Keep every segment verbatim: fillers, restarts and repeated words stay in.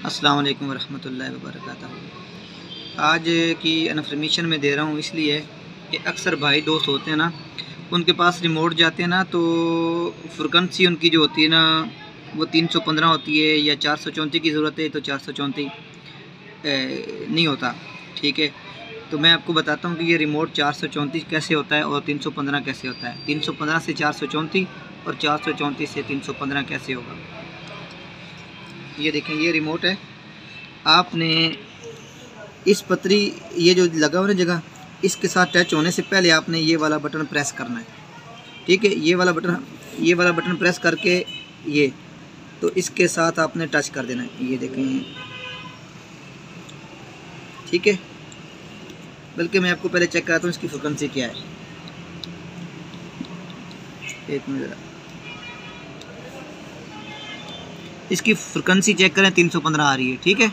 अस्सलाम वालेकुम वरहमतुल्लाहि वबरकातुहू। आज की इन्फॉर्मेशन में दे रहा हूँ इसलिए कि अक्सर भाई दोस्त होते हैं ना, उनके पास रिमोट जाते हैं ना तो फ्रिक्वेंसी उनकी जो होती है ना वो तीन सौ पंद्रह होती है या चार सौ चौंतीस की ज़रूरत है तो चार सौ चौंतीस नहीं होता। ठीक है, तो मैं आपको बताता हूँ कि ये रिमोट चार सौ चौंतीस कैसे होता है और तीन सौ पंद्रह कैसे होता है। तीन सौ पंद्रह से चार सौ चौंतीस और चार सौ चौंतीस से तीन सौ पंद्रह कैसे होगा। ये देखें, ये रिमोट है। आपने इस पतरी ये जो लगा हुआ ना जगह, इसके साथ टच होने से पहले आपने ये वाला बटन प्रेस करना है। ठीक है, ये वाला बटन ये वाला बटन प्रेस करके ये तो इसके साथ आपने टच कर देना है। ये देखें, ठीक है। बल्कि मैं आपको पहले चेक कराता हूँ इसकी फ्रिक्वेंसी क्या है। एक मिनट ज़रा, इसकी फ्रिक्वेंसी चेक करें, तीन सौ पंद्रह आ रही है। ठीक है,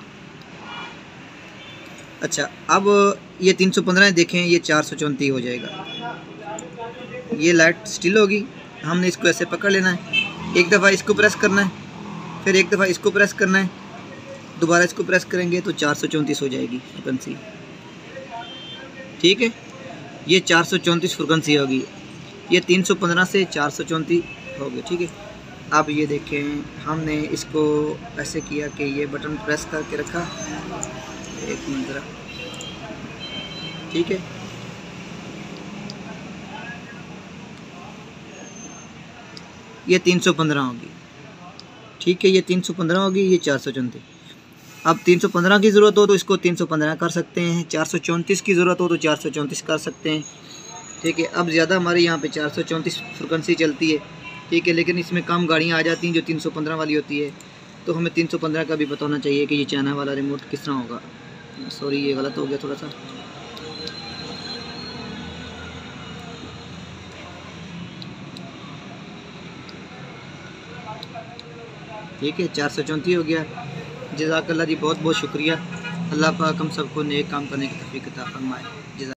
अच्छा, अब ये तीन सौ पंद्रह देखें, ये चार सौ चौंतीस हो जाएगा। ये लाइट स्टिल होगी, हमने इसको ऐसे पकड़ लेना है। एक दफ़ा इसको प्रेस करना है, फिर एक दफ़ा इसको प्रेस करना है, दोबारा इसको प्रेस करेंगे तो चार सौ चौंतीस हो जाएगी फ्रिक्वेंसी। ठीक है, ये चार सौ चौंतीस फ्रिक्वेंसी होगी। ये तीन सौ पंद्रह से चार सौ चौंतीस हो गई। ठीक है, अब ये देखें, हमने इसको ऐसे किया कि ये बटन प्रेस करके रखा। एक मिनट ज़रा, ठीक है, ये तीन सौ पंद्रह होगी। ठीक है, ये तीन सौ पंद्रह होगी, ये चार सौ चौंतीस। अब तीन सौ पंद्रह की ज़रूरत हो तो इसको तीन सौ पंद्रह कर सकते हैं, चार सौ चौंतीस की ज़रूरत हो तो चार सौ चौंतीस कर सकते हैं। ठीक है, अब ज़्यादा हमारे यहाँ पे चार सौ चौंतीस फ्रिक्वेंसी चलती है। ठीक है, लेकिन इसमें कम गाड़ियाँ आ जाती हैं जो तीन सौ पंद्रह वाली होती है, तो हमें तीन सौ पंद्रह का भी पता होना चाहिए कि ये चाइना वाला रिमोट किस तरह होगा। सॉरी, ये गलत हो गया थोड़ा सा। ठीक है, चार सौ चौंतीस हो गया। जज़ाकल्लाह जी, बहुत बहुत शुक्रिया। अल्लाह पाक हम सबको नेक काम करने की तौफीक अता फरमाए।